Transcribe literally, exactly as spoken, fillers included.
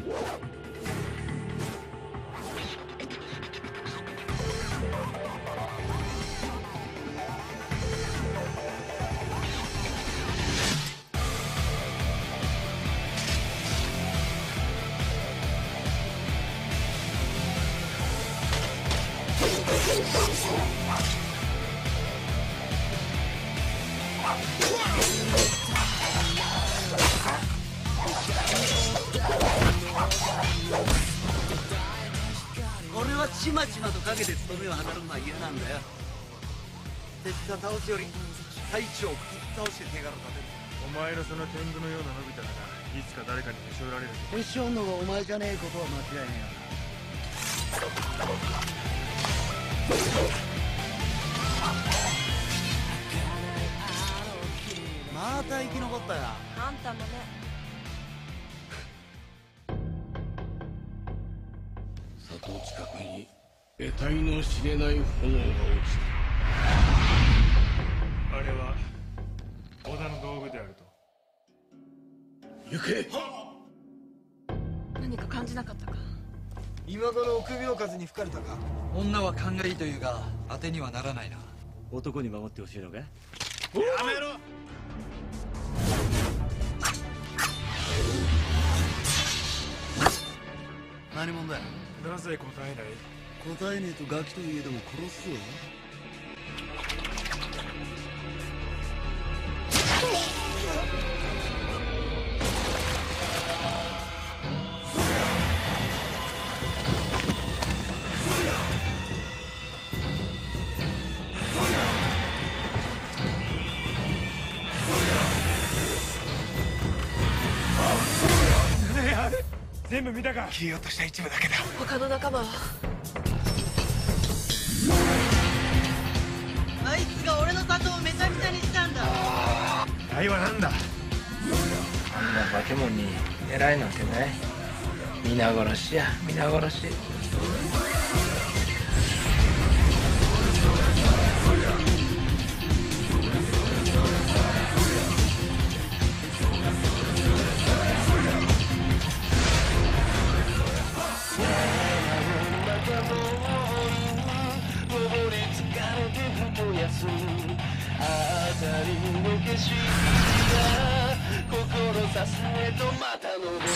俺はちまちまとかけて務めを図るのは嫌なんだよ。敵が倒すより隊長を食い倒して手柄立てる。 お前のその天狗のようなのび太ならいつか誰かにへし折られる。 へし折んのがお前じゃねえことは間違いねえよ。また生き残ったよ。 あんたもね。 里近くに得体の知れない炎が落ちた。 あれは織田の道具であると。 行け。 何か感じなかったか。 今頃臆病風に吹かれたか。 女は勘がいいというが当てにはならないな。 男に守ってほしいのか。やめろ。 何者だよ。 なぜ答えない。 答えねえとガキといえども殺すぞ。 全部見たか。 消えようとした一部だけだ。 他の仲間は。 あいつが俺の里をめちゃくちゃにしたんだ。 あいはなんだ。 あんな化け物に狙いなんてない。皆殺しや皆殺し。心さすへとまた登る。